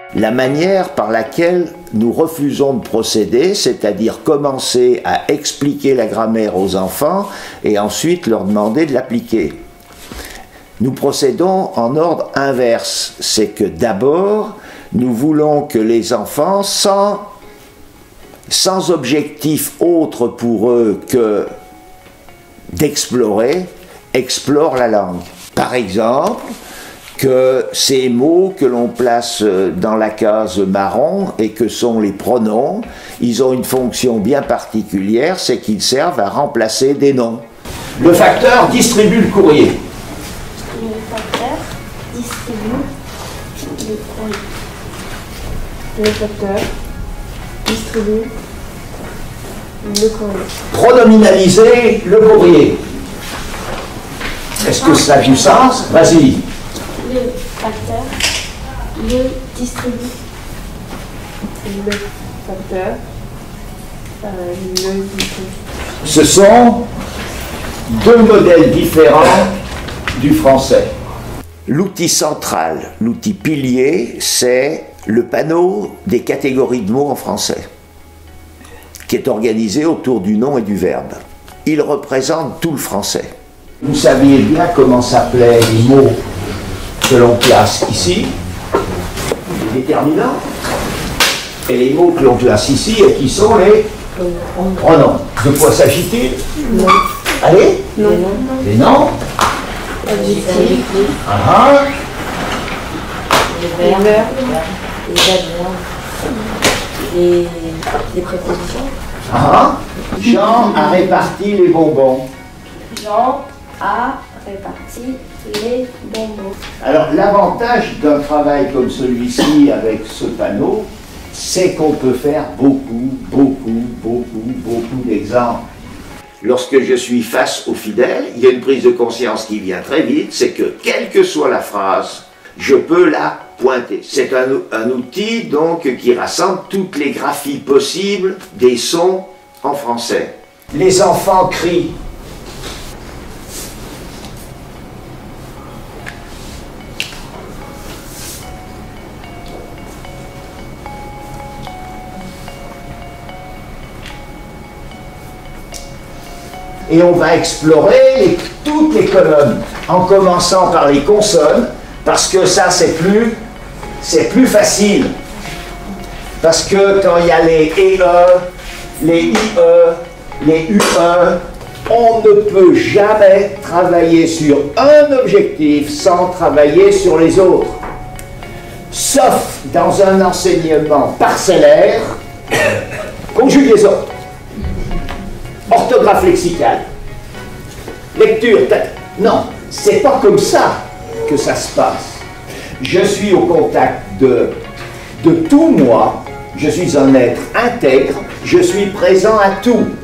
La manière par laquelle nous refusons de procéder, c'est-à-dire commencer à expliquer la grammaire aux enfants et ensuite leur demander de l'appliquer. Nous procédons en ordre inverse, c'est que d'abord, nous voulons que les enfants, sans objectif autre pour eux que d'explorer, explorent la langue. Par exemple, que ces mots que l'on place dans la case marron et que sont les pronoms, ils ont une fonction bien particulière, c'est qu'ils servent à remplacer des noms. Le facteur distribue le courrier. Le facteur distribue le courrier. Le facteur distribue le courrier. Pronominaliser le courrier. Est-ce que ça a du sens? Vas-y. Le facteur le distribue. Le facteur le distribue. Ce sont deux modèles différents du français. L'outil central, l'outil pilier, c'est le panneau des catégories de mots en français, qui est organisé autour du nom et du verbe. Il représente tout le français. Vous saviez bien comment s'appelaient les mots que l'on place ici, les déterminants, et les mots que l'on place ici et qui sont les pronoms. De quoi s'agit-il? Non. Allez? Non. Les noms? Adjectif. Les verbes, les adverbes, les prépositions. Jean a réparti les bonbons. Jean a réparti les bonbons. Alors l'avantage d'un travail comme celui-ci avec ce panneau, c'est qu'on peut faire beaucoup d'exemples. Lorsque je suis face aux fidèles, il y a une prise de conscience qui vient très vite, c'est que quelle que soit la phrase, je peux la pointer. C'est un outil donc qui rassemble toutes les graphies possibles des sons en français. Les enfants crient. Et on va explorer toutes les colonnes, en commençant par les consonnes, parce que ça c'est plus facile. Parce que quand il y a les EE, les IE, les UE, on ne peut jamais travailler sur un objectif sans travailler sur les autres. Sauf dans un enseignement parcellaire, conjugaison, orthographe lexicale, lecture, non, c'est pas comme ça que ça se passe. Je suis au contact de tout moi, je suis un être intègre, je suis présent à tout.